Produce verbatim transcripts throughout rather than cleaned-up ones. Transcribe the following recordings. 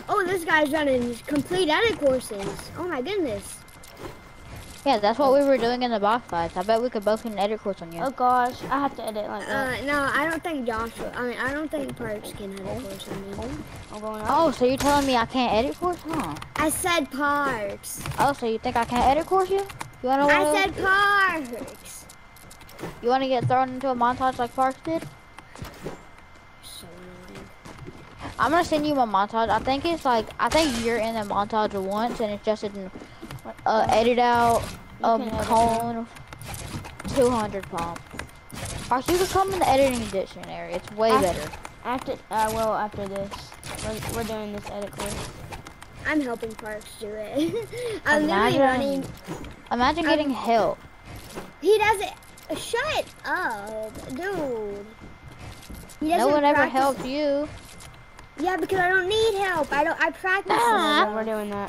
Oh, this guy's running complete edit courses. Oh my goodness. Yeah, that's what we were doing in the box fights. I bet we could both get an edit course on you. Oh gosh, I have to edit like that. Uh, no, I don't think Joshua, I mean, I don't think Parks can edit course on me. I'm going up. Oh, so you're telling me I can't edit course? Huh? I said Parks. Oh, so you think I can't edit course you? You wanna? I said Parks. You wanna get thrown into a montage like Parks did? So annoying. I'm gonna send you my montage. I think it's like I think you're in a montage once, and it's just an uh, edit out um cone two hundred pump. Parks, you could come in the editing dictionary. It's way after, better. After, uh, well, after this, we're, we're doing this edit course. I'm helping Parks do it. I'm Imagine- literally running. Imagine getting I'm- help. He doesn't. Shut up, dude. He No doesn't one ever practice- helped you. Yeah, because I don't need help. I don't. I practice. Ah. this. We're doing that.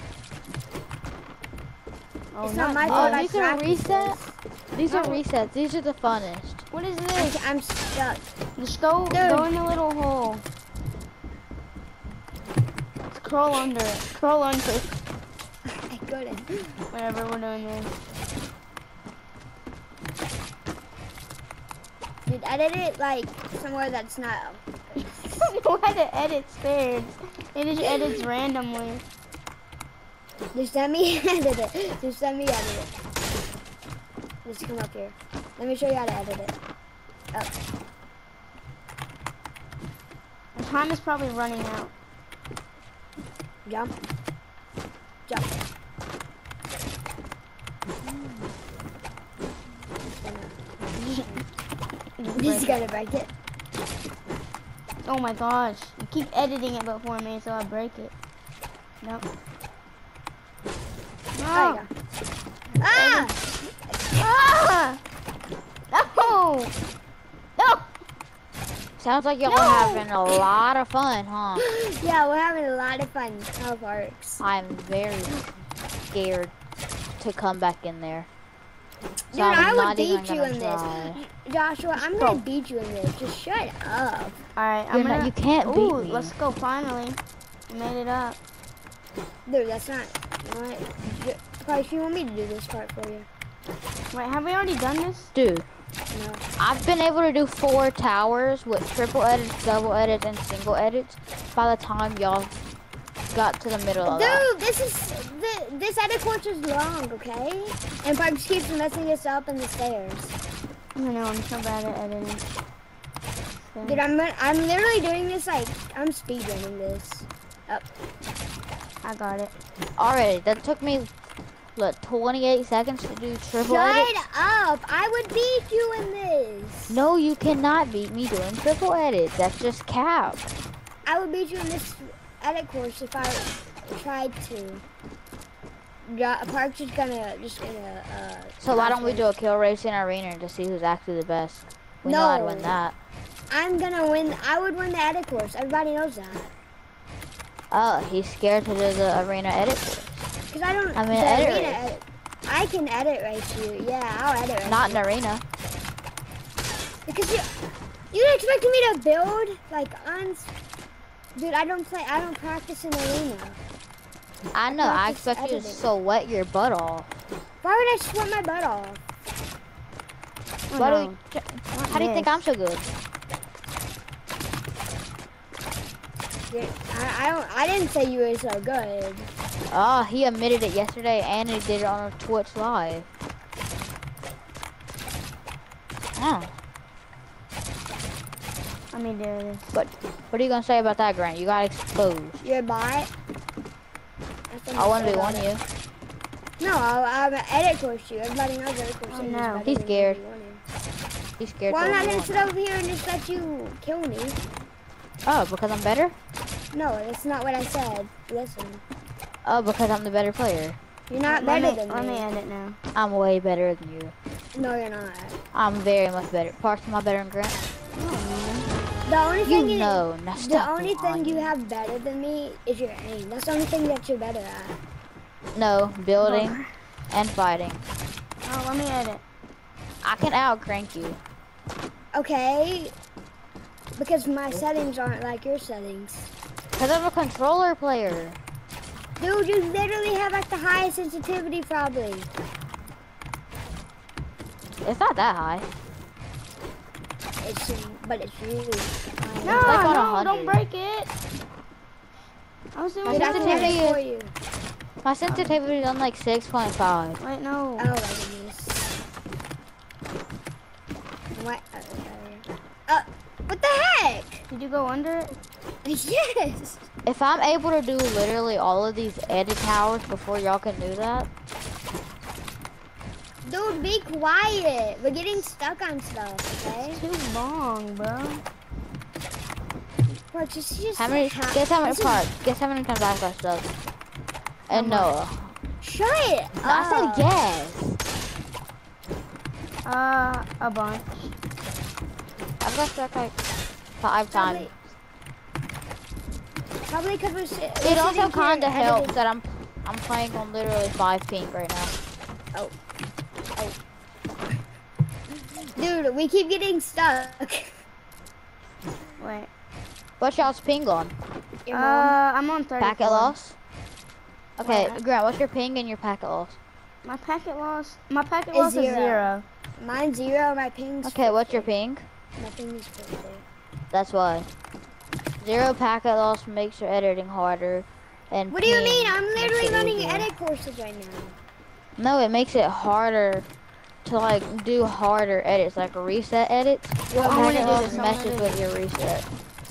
Oh, It's not my fault. Oh, I these are practice resets. this. These are No. resets. These are the funnest. What is I this? ca- I'm stuck. Just go, Dude. go in the little hole. Just crawl under it. Crawl under it. I couldn't. Whatever, we're doing this. Dude, edit it like somewhere that's not. I don't know how to edit stairs. It just edits randomly. Just let me edit it. Just let me edit it. Just come up here. Let me show you how to edit it. Oh. The time is probably running out. Jump. Jump. Just gonna break it. Oh my gosh. You keep editing it before me, so I break it. Nope. There No. you go. Ah! Ah! No! No! Sounds like y'all No. are having a lot of fun, huh? Yeah, we're having a lot of fun. How Parks. I'm very scared to come back in there. So Dude, I'm I would not even beat you gonna in try. this. Joshua, I'm gonna beat you in this. Just shut up. Alright, I'm You're not- gonna... you can't beat Ooh, me. let's go, finally. We made it up. Dude, that's not. What? Parks, you want me to do this part for you? Wait, have we already done this? Dude, No. I've been able to do four towers with triple edits, double edits, and single edits by the time y'all got to the middle of that. Dude, this is the this edit course is long, okay? And Parks keeps messing us up in the stairs. I know, I'm so bad at editing. So- Dude, I'm I'm literally doing this like I'm speedrunning this. Up. I got it. Already, that took me, look, twenty-eight seconds to do triple Shut edits. up! I would beat you in this. No, you cannot beat me doing triple edits. That's just cap. I would beat you in this edit course if I tried to. Yeah, Parks is gonna just gonna. Uh, So why don't we pass do a kill race in arena to see who's actually the best? We know I'd win No. that. I'm gonna win. I would win the edit course. Everybody knows that. Oh, he's scared to do the arena edit course. Cause I don't. I mean, the edit arena race. edit. I can edit race you. Yeah, I'll edit race Not you. in arena. Because you, you expecting me to build like on. Dude, I don't play. I don't practice in arena. I know, I practice expect you to editing. sweat your butt off. Why would I sweat my butt off? Oh, Why do no. you, how do you think I'm so good? Dude, I, I don't. I didn't say you were so good. Oh, he admitted it yesterday and he did it on Twitch live. Oh, Let me do this. but what are you gonna say about that, Grant? You got exposed. You're a bot. That's what I I'm want to saying be one about you. it. No, I'll, I'm an edit course you. Everybody knows edit course Oh, you is no. better He's than scared. you want to. He's scared. Well, I'm to not be gonna one. sit over here and just let you kill me. Oh, because I'm better? No, that's not what I said. Listen, Oh, because I'm the better player. you're not let better me, than let me me. edit now. I'm way better than you. No, you're not. I'm very much better. Parks, am I better than Grant? The only You thing is, know. Now the stop only thing you lying. have better than me is your aim. That's the only thing that you're better at. No, building and fighting. Oh, let me edit. I can outcrank you. Okay, because my settings aren't like your settings. Cause Cause I'm a controller player. Dude, you literally have like the highest sensitivity probably. It's not that high. It's, but it's really high. No, like on no, a don't hundred. break it. I was doing My Dude, I can good. sensitivity edit is- for you. My sensitivity is on like six point five. Wait, no. Oh my goodness. What? Uh, uh, what the heck? Did you go under it? Yes. If I'm able to do literally all of these edit towers before y'all can do that, Dude, be quiet. We're getting stuck on stuff, okay? Too long, bro. Bro, just, just how many? ha- Guess how many this is- parts? Guess how many times I've got stuff? And How Noah. Shut it No, I said up. yes. Uh, a bunch. I've got stuck like five times. Probably because we're, si- we're It sitting also here kind of helps editing- that I'm I'm playing on literally five ping right now. Oh. Oh. Dude, we keep getting stuck. Wait. What's y'all's ping on? Your Uh, mom. I'm on thirty. Packet loss? Okay, What? Grant, what's your ping and your packet loss? My packet loss. My packet Is loss zero. is zero. Mine's zero, my ping's Okay, what's your fifty. ping? My ping's fifty. That's why. Zero packet loss makes your editing harder. And What do you ping mean? I'm makes literally it running easier. edit courses right now. No, it makes it harder to like do harder edits, like reset edits. Well, I wanna Packet do loss this, I wanna messes do with your reset.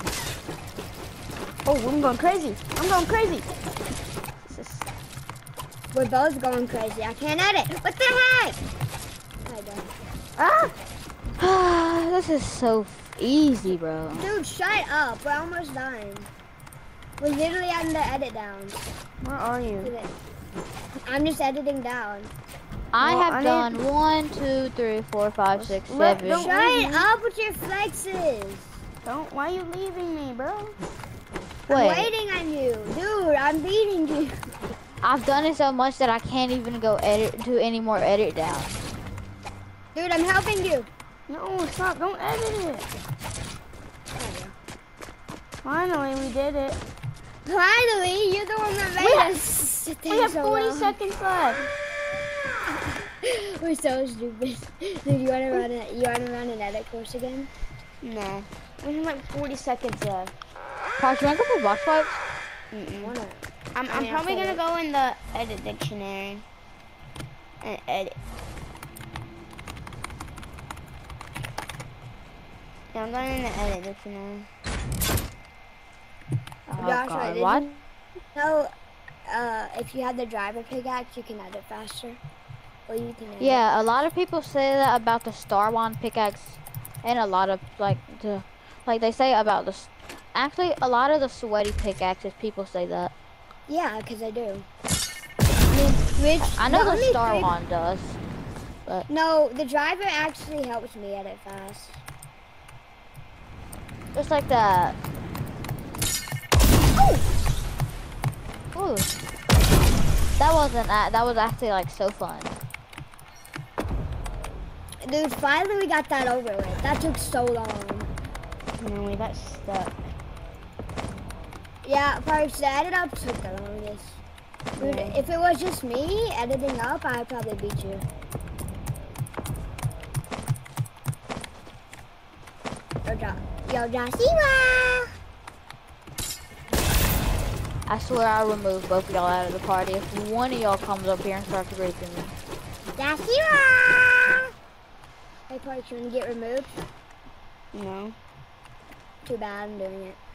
Oh, I'm going crazy. I'm going crazy. This is We're both going crazy. I can't edit. What the heck? I don't. ah. This is so f- easy, bro. Dude, shut up. We're almost done. We're literally on the edit down. Where are you? I'm just editing down. I Well, have I need- done one, two, three, four, five, six, Let- seven. don't- Shut up with your flexes. Don't. Why are you leaving me, bro? I'm Wait, waiting on you. Dude, I'm beating you. I've done it so much that I can't even go edit do any more edit down. Dude, I'm helping you. No, stop. Don't edit it. Finally, we did it. Finally, you're the one that made We have- us sit We there have so forty long. seconds left. We're so stupid. Dude, you wanna run a, you wanna run an edit course again? Nah. We have like forty seconds left. Parks, you wanna go for box wipes? Mm-mm. Wanna? I'm, I I'm mean, probably I'll gonna play go in the edit dictionary and edit. Yeah, I'm going in the edit dictionary. Oh Josh, I god, didn't what? know uh, if you had the driver pickaxe, you can edit faster. Or you can edit. Yeah, a lot of people say that about the Star Wand pickaxe, and a lot of like the, like they say about the. s- Actually, a lot of the sweaty pickaxes, people say that. Yeah, because I do. I mean, which, I know the, only Star three- Wand does. No, the driver actually helps me edit fast. Just like that. Ooh. That wasn't that. That was actually like so fun. Dude, finally we got that over with. That took so long. No, we got stuck. Yeah, parts the edit up took the longest. Dude, Yeah. if it was just me editing up, I'd probably beat you. Yo, Jo- Yo, Joshua! I swear I'll remove both of y'all out of the party if one of y'all comes up here and starts raping me. Joshua! Hey, parts, you want to get removed? No. Too bad, I'm doing it.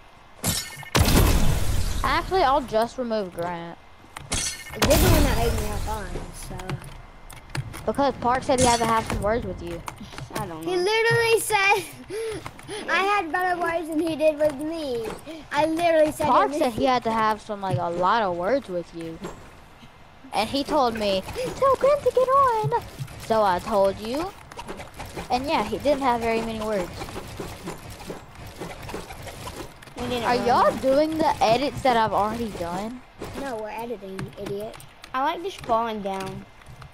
Actually, I'll just remove Grant. You're the one that made me have fun, so. Because Park said he had to have some words with you. I don't He know. literally said I had better words than he did with me. I literally said Park it said he had to have some, like, a lot of words with you. And he told me, tell Grant to get on. So I told you. And yeah, he didn't have very many words. We didn't Are run. y'all doing the edits that I've already done? No, we're editing, idiot. I like just falling down.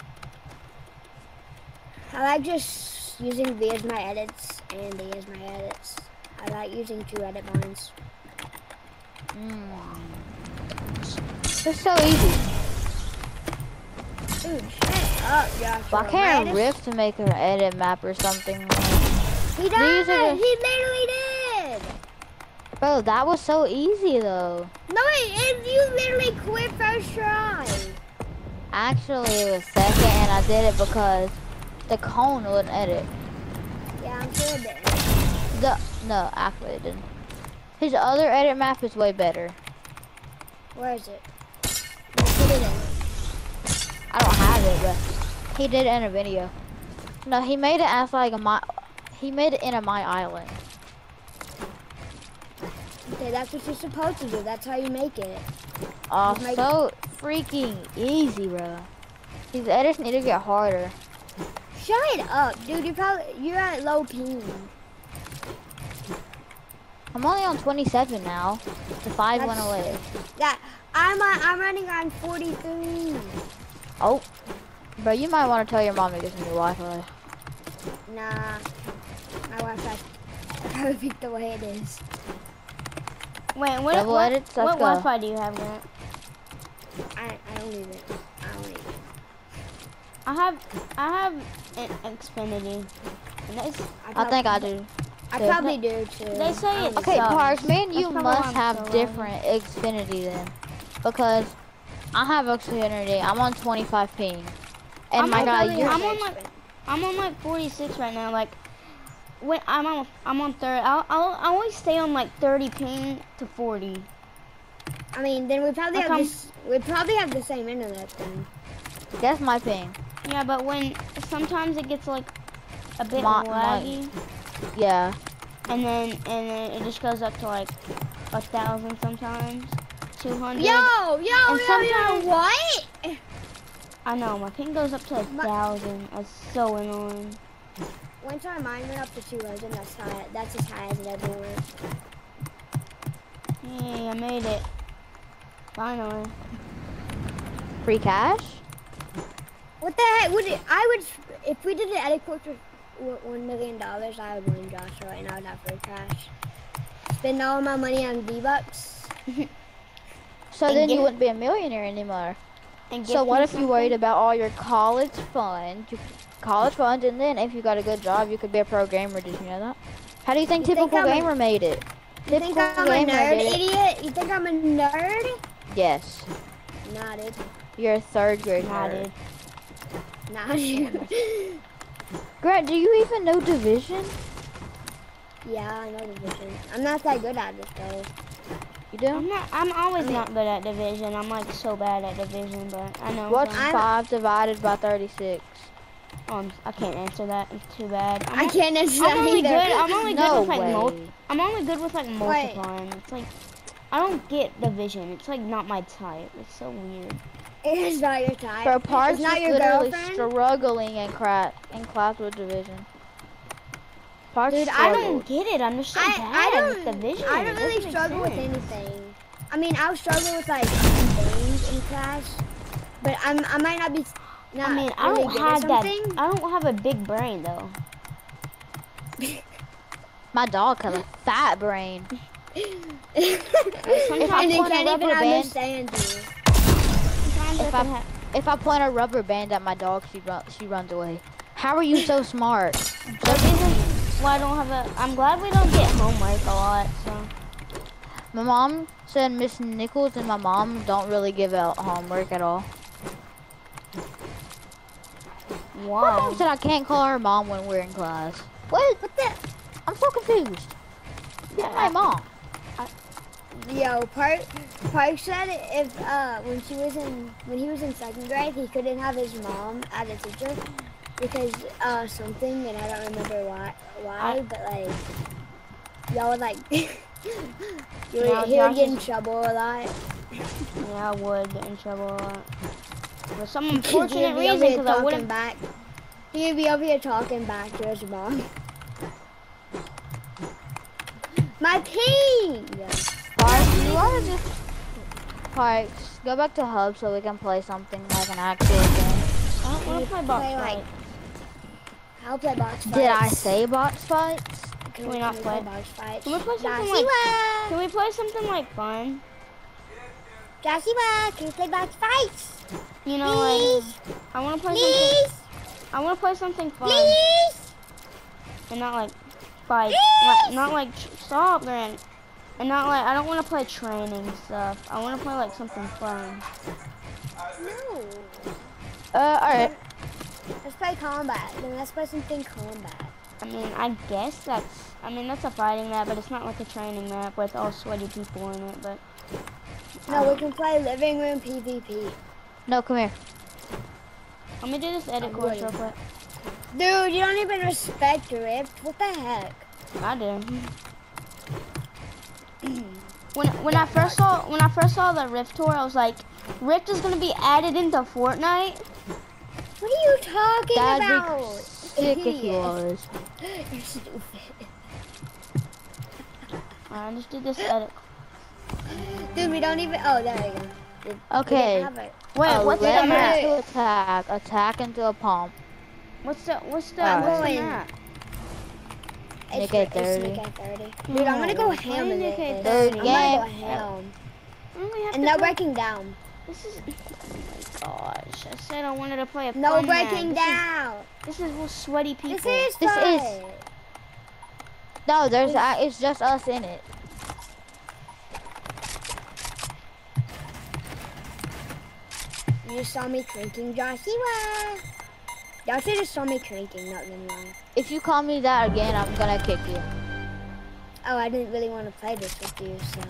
I like just using V as my edits and D as my edits. I like using two edit lines. Mm. It's so easy. Dude, shut up, Joshua. Why can't Man, Rift to make an edit map or something? He These does. are the- He literally did. Bro, that was so easy though. No, it, it, you literally quit first try. Actually, it was second, and I did it because the cone wouldn't edit. Yeah, I'm sure it did. The no, actually it didn't. His other edit map is way better. Where is it? Yeah, put it in. I don't have it, but he did it in a video. No, he made it as like a my. He made it in a my island. Okay, that's what you're supposed to do. That's how you make it. Oh, Just make- so freaking easy, bro. These edits need to get harder. Shut up, dude. You're probably you're at low ping. I'm only on twenty-seven now. The five went That's- away. That I'm on, I'm running on forty-three. Oh, bro, you might want to tell your mom to get some new Wi-Fi. Nah, my Wi-Fi probably picked the way it is. Wait, what, Double what, edits? what Let's go. Wi-Fi do you have, Grant? I I don't even. I don't even. I have, I have an Xfinity. And that's, I think I do. I too. probably do too. They say I it's don't Okay, sucks. Parks, me and That's you probably why must I'm have so low. different Xfinity then. Because I have Xfinity, I'm on twenty-five ping. And I'm my on god, probably- you're I'm on like, I'm on like forty-six right now. Like, when I'm on, I'm on thirty. I'll, I'll, I always stay on like thirty ping to forty. I mean, then we probably Like, have I'm- this. We probably have the same internet then. that's my ping. Yeah, but when sometimes it gets like a bit My- laggy, Yeah. and then and then it just goes up to like a thousand sometimes, two hundred. Yo, yo, And yo, yo, sometimes- what? I know my ping goes up to a My- thousand. That's so annoying. One time mine went up to two thousand. That's high. That's as high as it ever went. Yay, I made it. Finally. Free cash? What the heck? Would it, I would if we did an edit course for w- one million dollars, I would win Joshua, and I would have free cash. Spend all my money on V Bucks. So And then get- you wouldn't be a millionaire anymore. And So gift what me if you worried something? about all your college funds, you, college funds, and then if you got a good job, you could be a pro gamer? Did you know that? How do you think You think Typical I'm a- Gamer made it? You think Typical I'm a Gamer nerd, did it. idiot? You think I'm a nerd? Yes. Nah, dude. You're a third grade Nah, nerd. dude. Nah, dude. Grant, do you even know Division? Yeah, I know Division. I'm not that good at it though. You do? I'm not. I'm always I mean- not good at division. I'm like so bad at division, but I know. What's some. I'm- five divided by thirty-six? Um, I can't answer that. It's too bad. I'm I on- can't answer I'm that only either. good. I'm only No good with like way. mul- I'm only good with like multiplying. It's like I don't get division. It's like not my type. It's so weird. It's not your type. Bro, Parks it's not is your literally girlfriend. struggling in, cra- in class with Division. Parks Dude, I I struggled. don't get it. I'm just so I, bad I don't. with division. I It don't really doesn't make struggle with sense. anything. I mean, I'll struggle with like things in class, but I'm I might not be. Not I mean, I really don't good have at that. something. I don't have a big brain though. My dog has a fat brain. Sometimes and they point a can't even rubber band- understand you. Sometimes If I I can ha- if I point a rubber band at my dog, she run she runs away. How are you so smart? The reason why I don't have a, I'm glad we don't get homework a lot. So My mom said Miss Nichols and my mom don't really give out homework at all. My mom why? said I can't call her mom when we're in class. What? What the? I'm so confused. Who's my mom? Yo, Park Park said if uh when she was in when he was in second grade, he couldn't have his mom as a teacher because uh something, and I don't remember why why, I- but like y'all would like you would, Now he would Josh get in is- trouble a lot. Yeah, I would get in trouble a lot. For some He'd unfortunate be over reason, here because I talking wouldn't. back. He'd be over here talking back to his mom. My ping. Parks, you wanna just Parks, go back to Hub so we can play something like an actual game. I don't want to play box Play, like, fight. I'll play box fights. Did I say box fights? can, Can we not can play? box fights? Can we play something Joshua! like? Can we play something like fun? Joshua, can we play box fights? You know, Please? like I want to play Please? something. I want to play something fun, Please? and not like fight. Please? Like, not like stop, Grant. And not like I don't want to play training stuff. I want to play like something fun. No. Uh, alright. Let's play combat. Then let's play something combat. I mean, I guess that's. I mean, that's a fighting map, but it's not like a training map with all sweaty people in it. But No, we can play living room PvP. No, come here. let me do this edit I'm course ready. real quick. Dude, you don't even respect Rift. What the heck? I do. When when I first saw when I first saw the Rift tour, I was like, Rift is gonna be added into Fortnite. What are you talking That'd about? be sick if he Idiot. was. You're stupid. I just did this edit. Dude, we don't even. Oh, there you go. We didn't Okay. have it. Wait, Uh, what's the let map? me to attack. Attack into a pump. What's the what's the Uh, what's the going. map? It's, Nick at it's thirty. Nick at thirty. Dude, I'm gonna go No, ham in Nick it. at I'm thirty. gonna go ham. I only have And to no play- breaking down. This is. Oh my gosh! I said I wanted to play a No fun map. breaking This down. Is, this is with sweaty people. This is This fun. is- No, there's. Uh, it's just us in it. You saw me cranking, Joshua. Joshua just saw me cranking, not gonna lie. If you call me that again, I'm gonna kick you. Oh, I didn't really want to play this with you, so.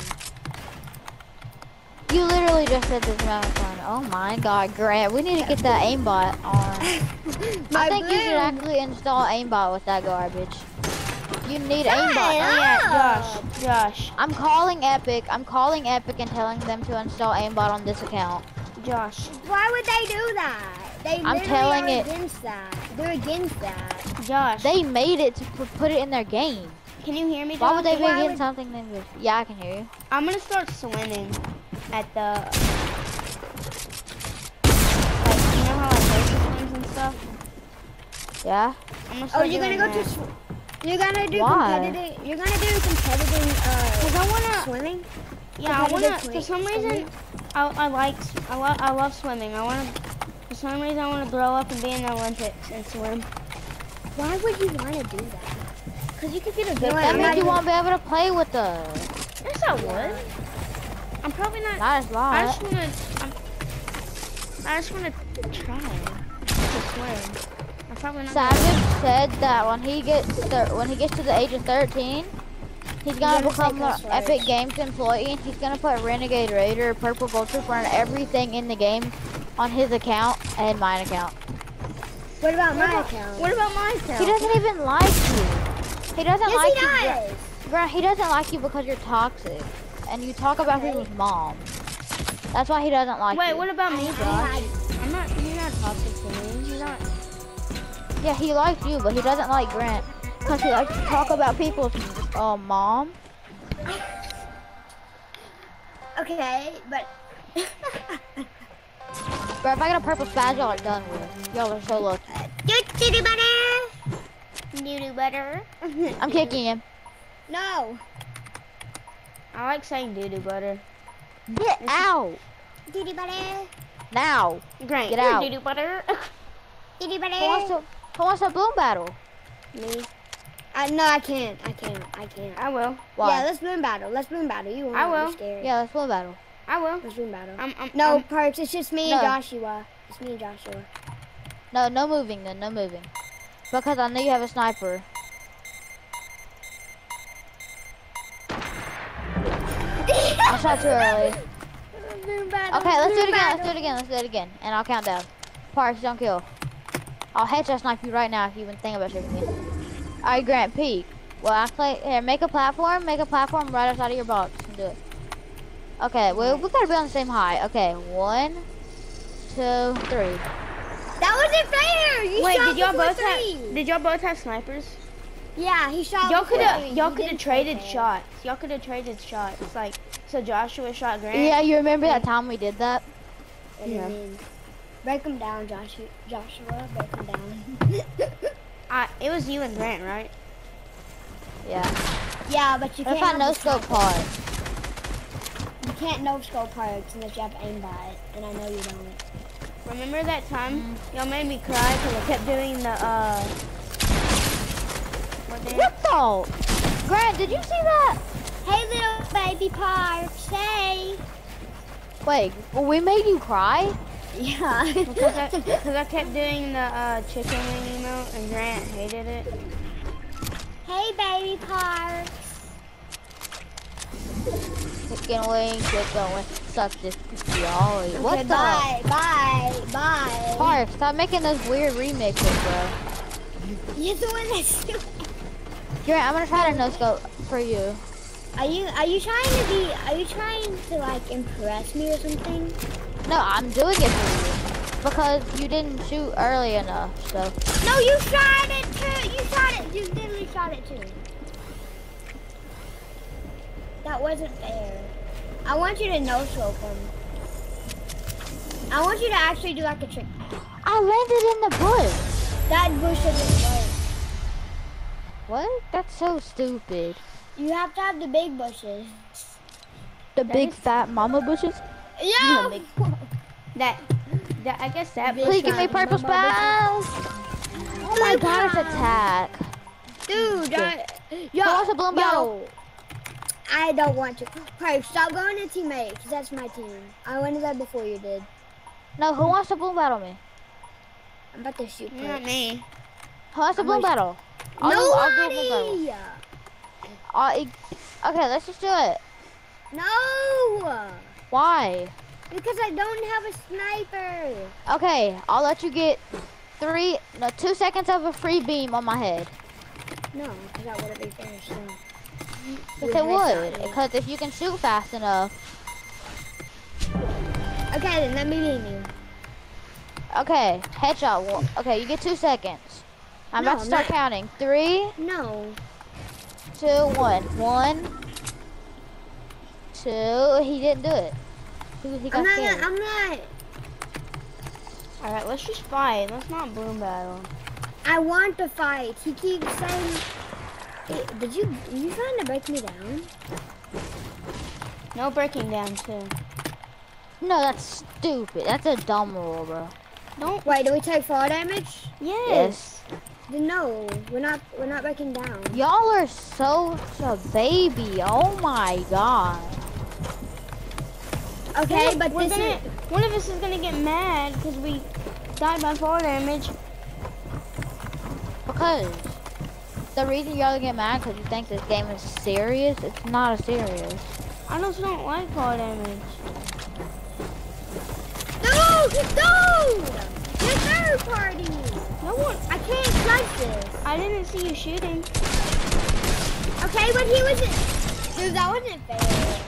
You literally just said this amount of fun. Oh my god, Grant, we need to get that aimbot on. My I think you should blue. actually install aimbot with that garbage. You need aimbot. Shut Yeah, up. Josh. Josh. I'm calling Epic. I'm calling Epic and telling them to install aimbot on this account. Josh. Why would they do that? They I'm literally telling are it- against that. They're against that. Josh. They made it to pu- put it in their game. Can you hear me, Josh? Why would they be Why against would- something they would? Yeah, I can hear you. I'm gonna start swimming at the. Like, you know how like racer swims and stuff? Yeah. I'm gonna Oh, start you're gonna doing go to. that. Sw- you're gonna do Why? competitive. You're gonna do competitive uh, Cause I wanna. swimming. Yeah, I wanna. competitive For some swimming? reason, I, I like. I love. I love swimming. I wanna. For some reason, I wanna grow up and be in the Olympics and swim. Why would you want to do that? Cause you could get a You good. know what, That I'm means not you even- won't be able to play with us. Yes, I would. I'm probably not. Not as I lot. just wanna. I'm, I just wanna try to swim. I'm probably not. gonna- Savage said that when he gets thir- when he gets to the age of thirteen, he's gonna gonna become take an us Epic first. Games employee, and he's gonna put Renegade Raider, Purple Gold Trooper, and everything in the game on his account and mine account. What about What my about, account? what about my account? He doesn't even like you. He doesn't Yes, like he you. does. Bro, he doesn't like you because you're toxic, and you talk about Okay. people's mom. That's why he doesn't like Wait, you. what about me, I Josh? had- I'm not. You're not toxic to me. You're not. Yeah, he likes you, but he doesn't like Grant because he likes to talk about people's uh, mom. Okay, but. Bro, if I get a purple spaz, y'all are done with. Y'all are so lucky. Doo doo butter. You do better. I'm kicking him. No. I like saying doo doo butter. Get out Doo doo butter. now. Great. Get out. Doo doo butter. Doo doo Who wants butter. to? Who wants a boom battle? Me. Uh, no, I can't. I can't. I can't. I will. Why? Yeah, let's boom battle. Let's boom battle. You won't. I I'm will. scared. Yeah, let's boom battle. I will. Let's boom battle. I'm. I'm No, I'm- Parks. It's just me and No. Joshua. It's me and Joshua. No, no moving then. No moving. Because I know you have a sniper. I shot too early. Boom battle. Okay, let's do it boom again. Let's do battle. it again. Let's do it again. And I'll count down. Parks, don't kill. I'll headshot snipe you right now if you even think about shooting me. Alright, Grant, peek. Well, actually, here, make a platform. Make a platform right outside of your box. And do it. Okay, well, we gotta be on the same height. Okay, one, two, three. That wasn't fair. You Wait, shot did y'all before both three. have? Did y'all both have snipers? Yeah, he shot. Y'all before could have. three. Y'all He could have didn't traded play fair. shots. Y'all could have traded shots. It's like so Joshua shot Grant. Yeah, you remember that time we did that? What do you Yeah. mean? Break him down, Joshua. Joshua, break him down. I, it was you and Grant, right? Yeah. Yeah, but you What can't if I no have the scope sniper. part? You can't no scope parts unless you have aimbot, and I know you don't. Remember that time Mm. y'all made me cry because I kept doing the uh. What dance? What the? Grant, did you see that? Hey, little baby parks, hey. Wait, we made you cry? Yeah. Because I, because I kept doing the uh, chicken wing emote and Grant hated it. Hey, baby parks. Chicken wing, chicken wing, suck this jolly. What Okay, the? bye, bye, bye. Park, stop making those weird remixes, bro. You're the one that's doing. Grant, I'm gonna try to no scope for you. Are you are you trying to be? Are you trying to like impress me or something? No, I'm doing it for you because you didn't shoot early enough. So No, you shot it too. You shot it. You literally shot it too. That wasn't fair. I want you to no scope him. I want you to actually do like a trick. I landed in the bush. That bush doesn't work. What? That's so stupid. You have to have the big bushes. The That big is- fat mama bushes. Yeah. That, that I guess that. Big Please give me fat purple mama spells. Oh my god, it's attack. Dude, I, yo, Who wants a bloom yo, battle? I don't want to. Hey, stop going to teammates, because that's my team. I went to that before you did. No, who wants to bloom battle me? I'm about to shoot Not Perks. me. Who wants to I'm bloom gonna- battle? I'll do, I'll do a bloom battle. Nobody! I'll, okay, let's just do it. No! Why? Because I don't have a sniper. Okay, I'll let you get three, no, two seconds of a free beam on my head. No, because that wouldn't be fair. So. Yes, it would. Because if you can shoot fast enough. Okay, then let me beam you. Okay, headshot. Well, okay, you get two seconds. I'm No, about to I'm start not. counting. Three, No. two, one. One, two. He didn't do it. He, he got I'm not, scared. I'm not. All right, let's just fight. Let's not bloom battle. I want to fight. He keeps saying. Hey, did you, are you trying to break me down? No breaking down too. No, that's stupid. That's a dumb rule, bro. Don't. Wait, do we take fall damage? Yes. Then no, we're not, we're not breaking down. Y'all are so a baby. Oh my god. Okay, but We're this gonna. is. One of us is gonna get mad because we died by fall damage. Because the reason y'all get mad because you think this game is serious, it's not a serious. I just don't like fall damage. Dude, dude! You're third party! No one. I can't slice this. I didn't see you shooting. Okay, but he wasn't. Dude, that wasn't fair.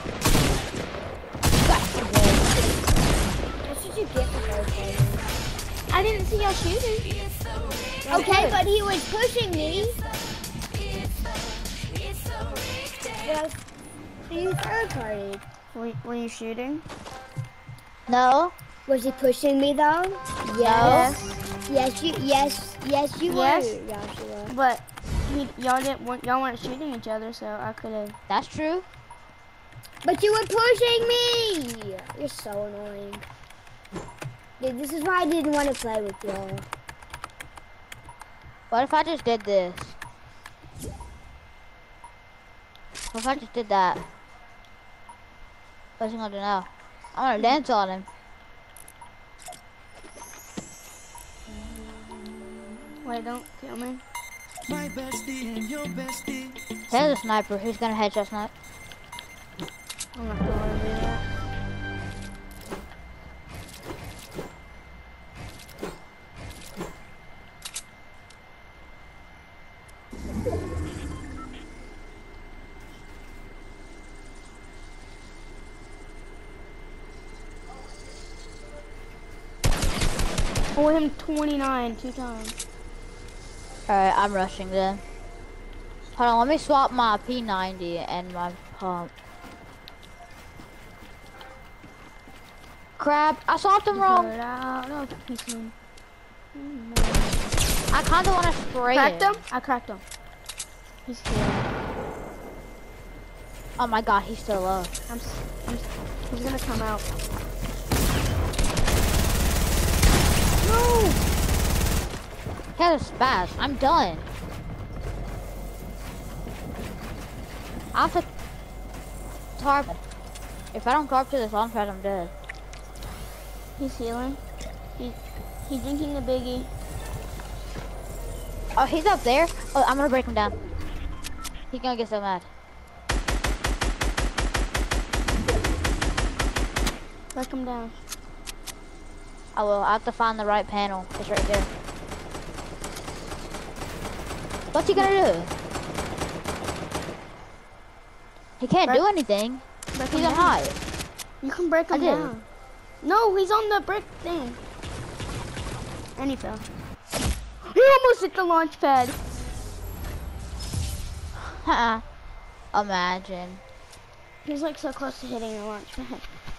That's what you get for third party. I didn't see y'all shooting. Okay, but he was pushing me. Yes. So you third party. Were, were you shooting? No? Was he pushing me though? Yes. Yes, you. Yes, yes, you Yes. were, Joshua. But he, y'all didn't. weren't- Y'all weren't shooting each other, so I could have. That's true. But you were pushing me. You're so annoying. Dude, this is why I didn't want to play with y'all. What if I just did this? What if I just did that? What's he gonna do now? I'm gonna dance on him. Wait, don't kill me. My bestie and your bestie. There's a sniper. Who's gonna headshot snipe? I'm not gonna do that. Oh, him twenty-nine two times. Alright, I'm rushing then. Hold on, let me swap my P ninety and my pump. Crap, I swapped them wrong. Get out of PC. I kinda wanna spray Cracked him. him? I cracked him. He's killed. Oh my god, he's still low. I'm, s- I'm, s- he's gonna come out. No! He has a spaz. I'm done. I have to tarp. If I don't tarp to this launch pad, I'm dead. He's healing. He, he's drinking the biggie. Oh, he's up there. Oh, I'm gonna break him down. He's gonna get so mad. Break him down. I will. I have to find the right panel. It's right there. What's he gonna do? He can't Break- do anything. Break He's him on down. high. You can break I him did. down. No, he's on the brick thing. And he fell. He almost hit the launch pad. Haha. Imagine. He's like so close to hitting the launch pad.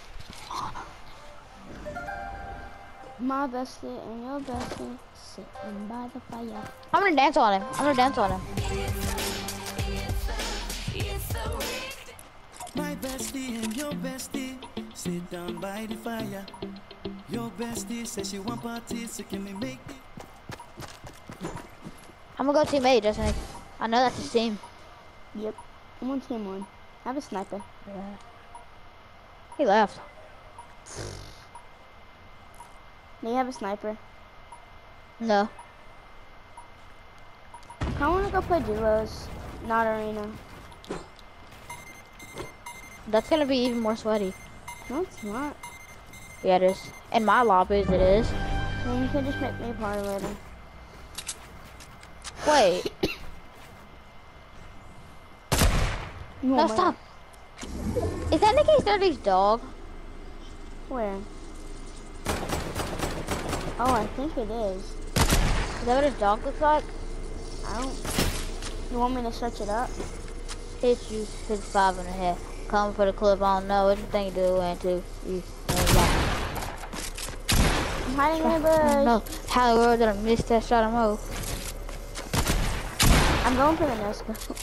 My bestie and your bestie sitting by the fire. I'm gonna dance on him. I'm gonna dance on him. My bestie and your bestie sit down by the fire. Your bestie says she want parties, so can we make it? I'm gonna go team A, just like I know that's his team. Yep. I'm on team one. I have a sniper. Yeah. He left. They have a sniper. No. I wanna go play duos, not arena. That's gonna be even more sweaty. No, it's not. Yeah, it is. In my lobbies, it is. Then you can just make me a party later. Wait. No, No, man. stop. Is that Nikki thirty's dog? Where? Oh, I think it is. Is that what his dog looks like? I don't. You want me to search it up? Hit you fifty-five in the head. Come for the clip, I don't know what you think you're doing to you. I'm hiding in the bush. No, how in the world did I miss that shot of Mo? I'm going for the no scope.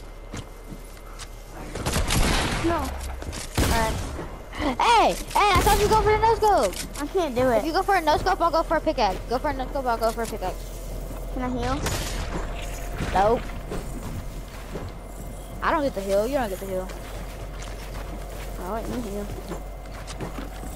No. Alright. Hey, hey, I thought you go for the no scope. I can't do If you it. go for a no scope, I'll go for a pickaxe. Go for a no scope, I'll go for a pickaxe. Can I heal? Nope. I don't get the heal, you don't get the heal. I'll let you heal.